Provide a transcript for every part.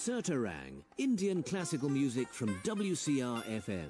Surtarang, Indian classical music from WCR FM.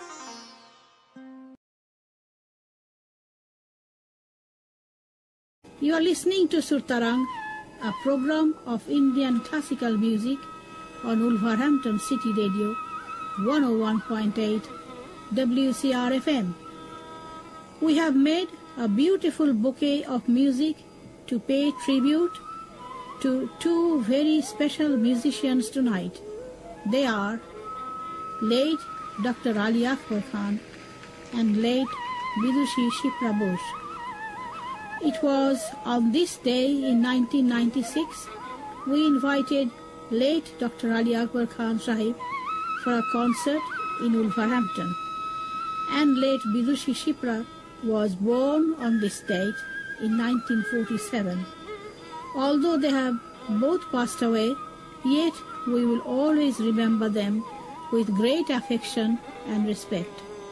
You are listening to Surtarang, a program of Indian classical music on Wolverhampton City Radio, 101.8 WCR FM. We have made a beautiful bouquet of music to pay tribute to two very special musicians tonight. They are late Dr.Ali Akbar Khan and late Vidushi Shipra Bose. It was on this day in 1996 we invited late Dr.Ali Akbar Khan Sahib for a concert in Wolverhampton, and late Vidushi Shipra was born on this date in 1947. Although they have both passed away, yet we will always remember them with great affection and respect.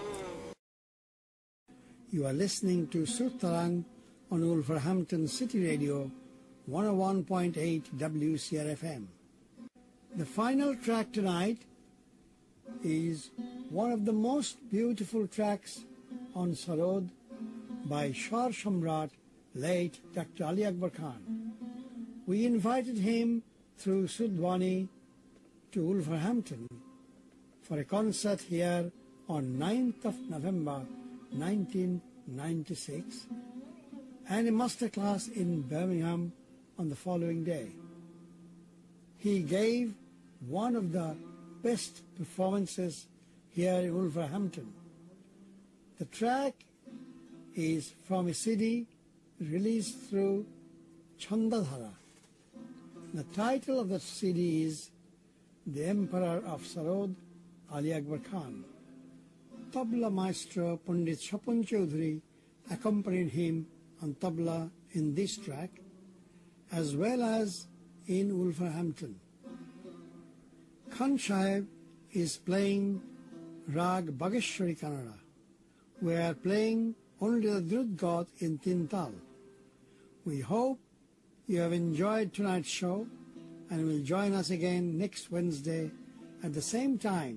You are listening to Surtarang on Wolverhampton City Radio, 101.8 WCR FM. The final track tonight is one of the most beautiful tracks on Sarod by Samrat, late Dr. Ali Akbar Khan. We invited him through Sudwani to Wolverhampton for a concert here on 9th of November 1996 and a masterclass in Birmingham on the following day. He gave one of the best performances here in Wolverhampton. The track is from a CD released through Chandadhara. The title of the CD is The Emperor of Sarod, Ali Akbar Khan. Tabla Maestro Pandit Swapan Chaudhuri accompanied him on tabla in this track as well as in Wolverhampton. Khan Sahib is playing Rag Bageshwari Kannada. We are playing only the Drut Gaut in Tintal. We hope you have enjoyed tonight's show and will join us again next Wednesday at the same time.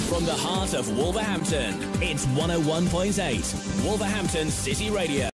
From the heart of Wolverhampton, it's 101.8 Wolverhampton City Radio.